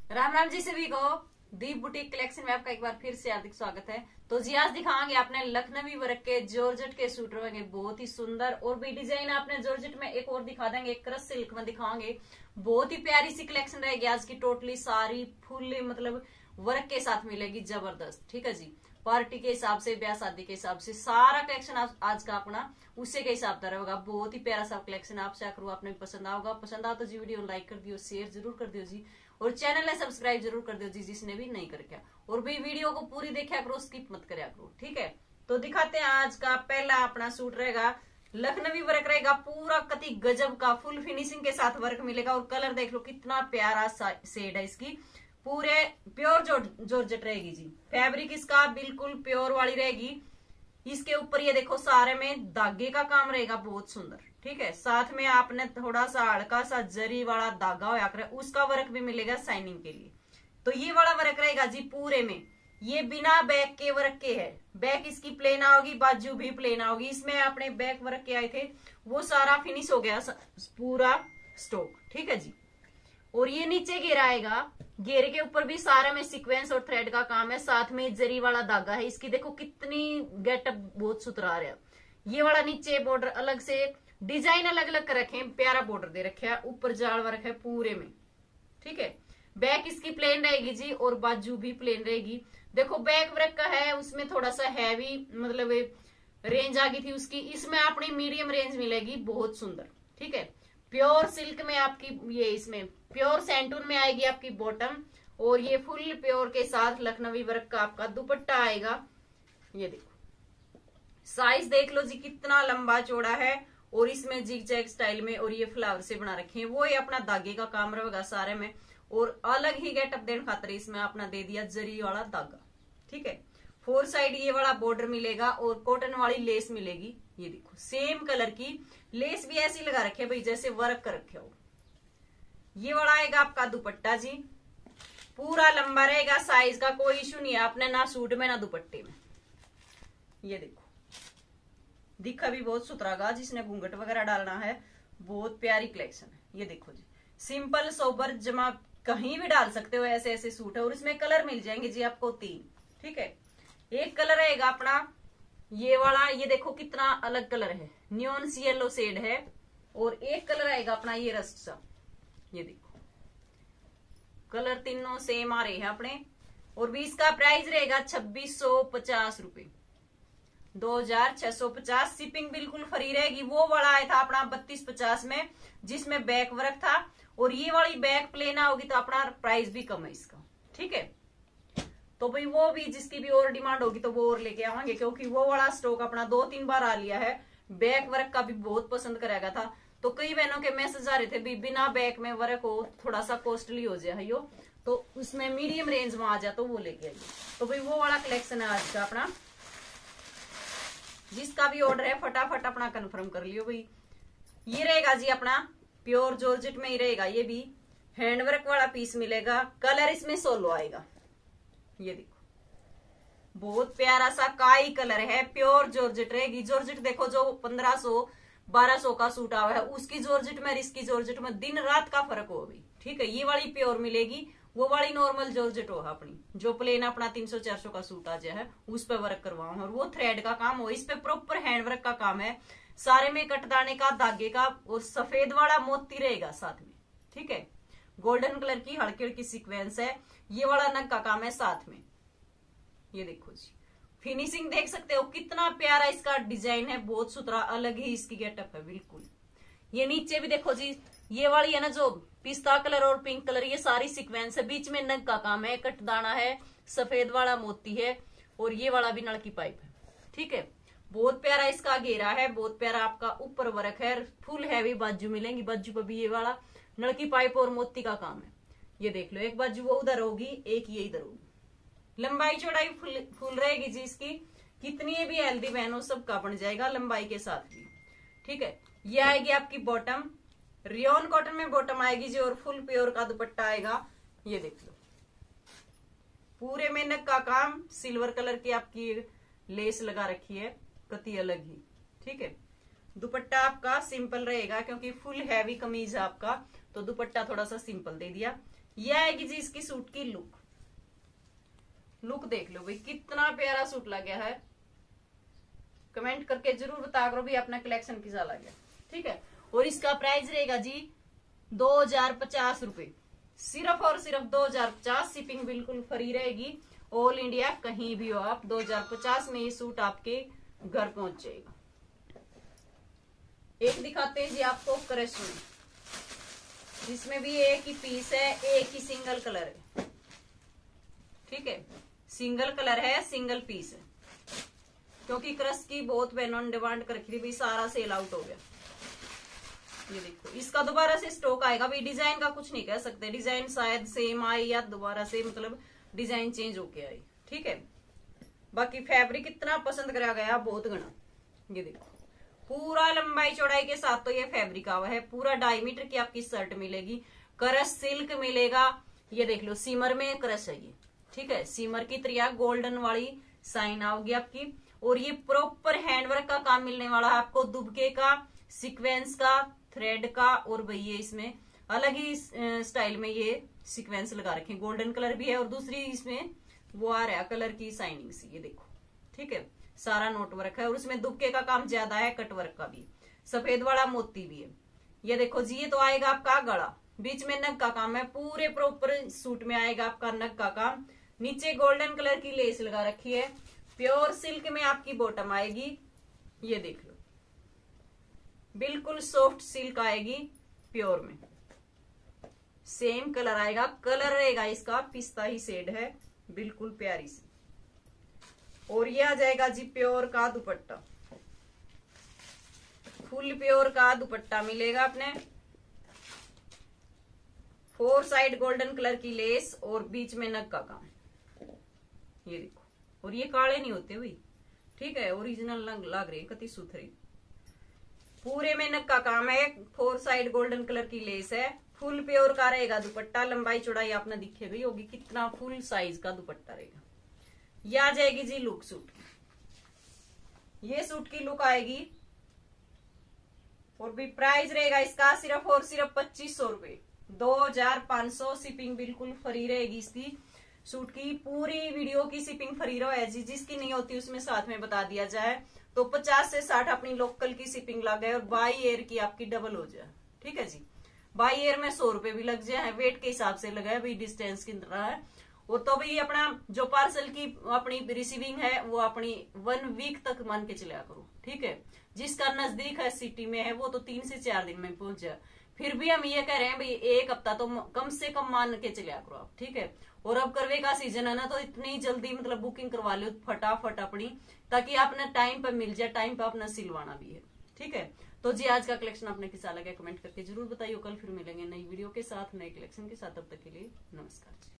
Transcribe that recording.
राम राम जी सभी को। दीप boutique collection में आपका एक बार फिर से हार्दिक स्वागत है। तो जी आज दिखाएंगे आपने लखनवी वर्क के जॉर्जेट के सूट रहेंगे, बहुत ही सुंदर। और भी डिजाइन आपने जॉर्जेट में एक और दिखा देंगे, एक क्रश सिल्क में दिखाएंगे। बहुत ही प्यारी सी कलेक्शन रहेगी आज की। टोटली सारी फुल मतलब वर्क के साथ मिलेगी, जबरदस्त। ठीक है जी, पार्टी के हिसाब से, ब्याह शादी के हिसाब से सारा कलेक्शन आज का अपना उसी के हिसाब से रहेगा। बहुत ही प्यारा सा कलेक्शन आपसे आकर आपने पसंद आओगा। पसंद आओ तो जी वीडियो लाइक कर दियो, शेयर जरूर कर दियो जी, और चैनल है सब्सक्राइब जरूर कर दियो जी जिसने भी नहीं करके। और भी वीडियो को पूरी देखा करो, स्किप मत करया करो। ठीक है, तो दिखाते हैं आज का पहला अपना सूट रहेगा। लखनवी वर्क रहेगा, पूरा कति गजब का फुल फिनिशिंग के साथ वर्क मिलेगा। और कलर देख लो कितना प्यारा शेड है इसकी। पूरे प्योर जॉर्जेट रहेगी जी। फैब्रिक इसका बिल्कुल प्योर वाली रहेगी। इसके ऊपर ये देखो सारे में धागे का काम रहेगा, बहुत सुंदर। ठीक है, साथ में आपने थोड़ा सा हल्का सा जरी वाला धागा होया करे, उसका वर्क भी मिलेगा शाइनिंग के लिए। तो ये वाला वर्क रहेगा जी पूरे में। ये बिना बैक के वर्क के है। बैक इसकी प्लेन आओगी, बाजू भी प्लेन आओगी। इसमें आपने बैक वर्क के आए थे, वो सारा फिनिश हो गया पूरा स्टॉक। ठीक है जी। और ये नीचे घेरा आएगा, घेरे के ऊपर भी सारा में सीक्वेंस और थ्रेड का काम है। साथ में जरी वाला धागा है। इसकी देखो कितनी गेटअप बहुत सुथरा आ रहा है। ये वाला नीचे बॉर्डर अलग से, डिजाइन अलग अलग कर रखे हैं, प्यारा बॉर्डर दे रखे है। ऊपर जाल वर्क है पूरे में। ठीक है, बैक इसकी प्लेन रहेगी जी, और बाजू भी प्लेन रहेगी। देखो बैक वर्क का है, उसमें थोड़ा सा हैवी मतलब रेंज आ गई थी उसकी। इसमें अपनी मीडियम रेंज मिलेगी, बहुत सुंदर। ठीक है, प्योर सिल्क में आपकी ये, इसमें प्योर सैंटून में आएगी आपकी बॉटम। और ये फुल प्योर के साथ लखनवी वर्क का आपका दुपट्टा आएगा। ये देखो साइज देख लो जी कितना लंबा चौड़ा है। और इसमें जिग जैग स्टाइल में, और ये फ्लावर से बना रखे हैं। वो ये अपना धागे का काम रहेगा सारे में। और अलग ही गेटअप देने खातिर इसमें अपना दे दिया जरी वाला धागा। ठीक है, फोर साइड ये वाला बॉर्डर मिलेगा, और कॉटन वाली लेस मिलेगी। ये देखो सेम कलर की लेस भी ऐसी लगा रखे भाई जैसे वर्क कर रखे हो। ये वाला आएगा आपका दुपट्टा जी, पूरा लंबा रहेगा। साइज का कोई इशू नहीं है आपने, ना सूट में ना दुपट्टे में। ये देखो दिखा भी बहुत सुथरागा, जिसने घूंघट वगैरह डालना है बहुत प्यारी कलेक्शन है। ये देखो जी, सिंपल सोबर जमा कहीं भी डाल सकते हो, ऐसे ऐसे सूट है। और इसमें कलर मिल जाएंगे जी आपको 3। ठीक है, एक कलर रहेगा अपना ये वाला, ये देखो कितना अलग कलर है, न्योन सी येलो शेड है। और एक कलर आएगा अपना ये रस्ट सा। ये देखो कलर तीनों सेम आ रहे हैं अपने। और भी इसका प्राइस रहेगा 2650 रुपए, 2650। शिपिंग बिल्कुल फ्री रहेगी। वो वाला आया था अपना 3250 में, जिसमें बैक वर्क था। और ये वाली बैक प्लेन होगी तो अपना प्राइस भी कम है इसका। ठीक है, तो भाई वो भी जिसकी भी और डिमांड होगी तो वो और लेके आवांगे, क्योंकि वो वाला स्टॉक अपना 2-3 बार आ लिया है। बैक वर्क का भी बहुत पसंद कराया था। तो कई बहनों के मैसेज आ रहे थे भी बिना बैक में वर्क हो, थोड़ा सा कॉस्टली हो जाए यो, तो उसमें मीडियम रेंज में आ जाए तो वो लेके आइए। तो भाई वो वाला कलेक्शन है आज का अपना। जिसका भी ऑर्डर है फटाफट अपना कंफर्म कर लियो भाई। ये रहेगा जी अपना प्योर जॉर्जेट में ही रहेगा। ये भी हैंडवर्क वाला पीस मिलेगा। कलर इसमें सोलो आएगा। ये देखो बहुत प्यारा सा काई कलर है, प्योर जॉर्जेट रहेगी। जॉर्जेट देखो जो 1500-1200 का सूट आवा है, उसकी जॉर्जेट में इसकी जॉर्जेट में दिन रात का फर्क हो भी। ठीक है, ये वाली प्योर मिलेगी, वो वाली नॉर्मल जॉर्जेट हो अपनी, जो प्लेन अपना 300-400 का सूट आ जाए है उस पे वर्क करवाऊं। और वो थ्रेड का काम हो, इस पे प्रॉपर हैंडवर्क का काम है। सारे में कटदाने का, धागे का, और सफेद वाला मोती रहेगा साथ में। ठीक है, गोल्डन कलर की हल्की हल्की सीक्वेंस है। ये वाला नग का काम है साथ में। ये देखो जी फिनिशिंग देख सकते हो कितना प्यारा इसका डिजाइन है, बहुत सुथरा, अलग ही इसकी गेटअप है बिल्कुल। ये नीचे भी देखो जी, ये वाली है ना जो पिस्ता कलर और पिंक कलर, ये सारी सीक्वेंस है। बीच में नग का काम है, कटदाना है, सफेद वाला मोती है, और ये वाला भी नलकी पाइप है। ठीक है, बहुत प्यारा इसका घेरा है, बहुत प्यारा आपका ऊपर वर्क है। फुल हैवी बाजू मिलेंगी, बाजू पर भी ये वाला नलकी पाइप और मोती का काम है। ये देख लो, एक बाजू वो उधर होगी, एक ये इधर होगी। लंबाई चौड़ाई फुल रहेगी जी इसकी। कितनी भी हेल्दी बहनों सबका बन जाएगा लंबाई के साथ भी। ठीक है, ये आएगी आपकी बॉटम, रियोन कॉटन में बॉटम आएगी जी, और फुल प्योर का दुपट्टा आएगा। ये देख लो पूरे मेहनत का काम, सिल्वर कलर की आपकी लेस लगा रखी है, कति अलग ही। ठीक है, दुपट्टा आपका सिंपल रहेगा क्योंकि फुल हैवी कमीज है आपका, तो दुपट्टा थोड़ा सा सिंपल दे दिया। ये आएगी जी इसकी सूट की लुक देख लो भाई, कितना प्यारा सूट लगा है। कमेंट करके जरूर बता करो भी अपना कलेक्शन किसा लगा। ठीक है, और इसका प्राइस रहेगा जी 2050 रुपए, सिर्फ और सिर्फ 2050। शिपिंग बिल्कुल फ्री रहेगी, ऑल इंडिया कहीं भी हो आप, 2050 में ये सूट आपके घर पहुंच जाएगा। एक दिखाते हैं जी आपको क्रश में, जिसमें भी एक ही पीस है, एक ही सिंगल कलर है। ठीक है, सिंगल कलर है, सिंगल पीस है, क्योंकि क्रश की बहुत बहनों ने डिमांड कर रखी थी भाई, सारा सेल आउट हो गया। ये देखो, इसका दोबारा से स्टॉक आएगा भाई। डिजाइन का कुछ नहीं कह सकते, डिजाइन शायद सेम आई या दोबारा से मतलब डिजाइन चेंज होके आई। ठीक है, बाकी फैब्रिक इतना पसंद करा गया बहुत गना। ये देखो, पूरा लंबाई चौड़ाई के साथ तो ये फैब्रिक आवा है, पूरा 2.5 मीटर की आपकी शर्ट मिलेगी, क्रश सिल्क मिलेगा। ये देख लो, सीमर में क्रश है ये। ठीक है, सीमर की त्रिया गोल्डन वाली साइन आओगी आपकी, और ये प्रॉपर हैंडवर्क का काम मिलने वाला है आपको, दुबके का, सीक्वेंस का, थ्रेड का, और भाई ये इसमें अलग ही स्टाइल में ये सीक्वेंस लगा रखे, गोल्डन कलर भी है, और दूसरी इसमें वो आ रहा है कलर की साइनिंग सी। ये देखो, ठीक है, सारा नोट वर्क है, और उसमें दुबके का काम ज्यादा है, कट वर्क का भी, सफेद वाला मोती भी है। ये देखो जी, ये तो आएगा आपका गला, बीच में नग का काम है, पूरे प्रॉपर सूट में आएगा आपका नग का काम। नीचे गोल्डन कलर की लेस लगा रखी है, प्योर सिल्क में आपकी बॉटम आएगी। ये देख लो, बिल्कुल सॉफ्ट सिल्क आएगी प्योर में, सेम कलर आएगा, कलर रहेगा इसका पिस्ता ही शेड है, बिल्कुल प्यारी सी। और ये आ जाएगा जी प्योर का दुपट्टा, फुल प्योर का दुपट्टा मिलेगा अपने, 4 साइड गोल्डन कलर की लेस और बीच में नग का काम। ये देखो, और ये काले नहीं होते भाई, ठीक है, ओरिजिनल नग लग रही है, कति सुथरी, पूरे में नग का काम है, 4 साइड गोल्डन कलर की लेस है, फुल प्योर का रहेगा दुपट्टा। लंबाई चौड़ाई आपने दिखे गई होगी, कितना फुल साइज का दुपट्टा रहेगा। ये आ जाएगी जी लुक सूट की, ये सूट की लुक आएगी, और भी प्राइस रहेगा इसका सिर्फ और सिर्फ 2500 रुपए, 2500। शिपिंग बिल्कुल फ्री रहेगी इसकी सूट की, पूरी वीडियो की शिपिंग फ्री रहे जी, जिसकी नहीं होती उसमें साथ में बता दिया जाए। तो 50 से 60 अपनी लोकल की शिपिंग लग गए, और बाई एयर की आपकी डबल हो जाए। ठीक है जी, बाई एयर में 100 रुपए भी लग जाए, वेट के हिसाब से लगा है भाई, डिस्टेंस की तरह है। वो तो भाई अपना जो पार्सल की अपनी रिसीविंग है वो अपनी 1 वीक तक मान के चला करो। ठीक है, जिसका नजदीक है सिटी में है वो तो 3 से 4 दिन में पहुंच जाए, फिर भी हम ये कह रहे हैं भाई 1 हफ्ता तो कम से कम मान के चला करो आप। ठीक है, और अब करवे का सीजन है ना, तो इतनी जल्दी मतलब बुकिंग करवा लो फटाफट अपनी, ताकि आपने टाइम पर मिल जाए, टाइम पर अपना सिलवाना भी है। ठीक है, तो जी आज का कलेक्शन आपने कैसा लगा कमेंट करके जरूर बताइए। कल फिर मिलेंगे नई वीडियो के साथ, नए कलेक्शन के साथ, तब तक के लिए नमस्कार।